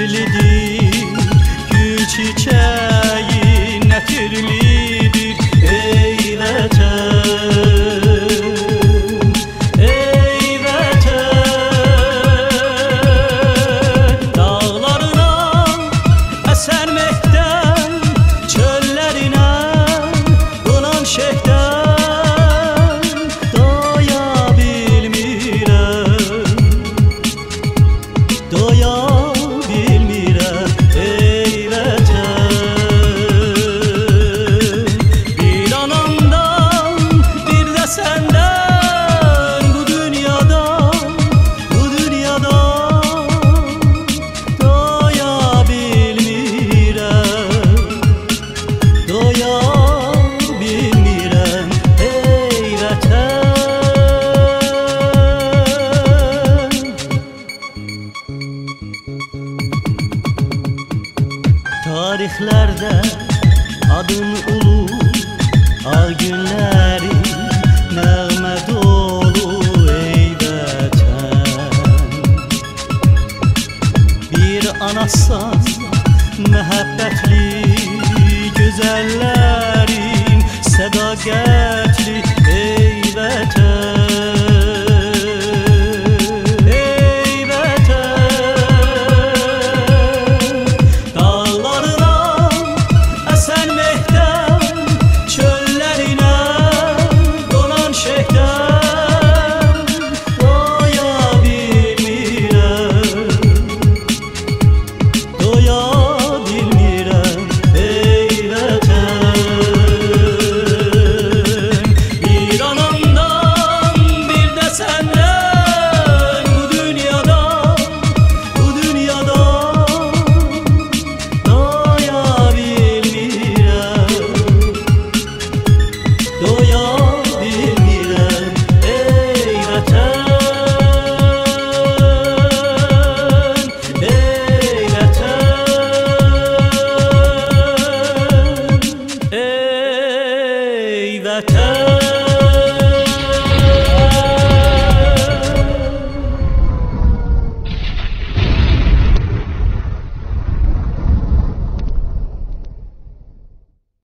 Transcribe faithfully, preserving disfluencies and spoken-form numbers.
neçirlidir, gül çiçeği netirlidir. Ey vətən, ey vətən, dağlarına əsən mehdən, çöllərinə donan şehdən doya bilmirəm, doya bilmirəm. Ey vətən, bir anamdan, bir də səndən, bu dünyadan, bu dünyadan doya bilmirəm, doya bilmirəm. Ey vətən, tarixlərdə adın ulu, ağ günləri nəğmə dolu. Ey vətən, bir anasan məhəbbətli gözəllər.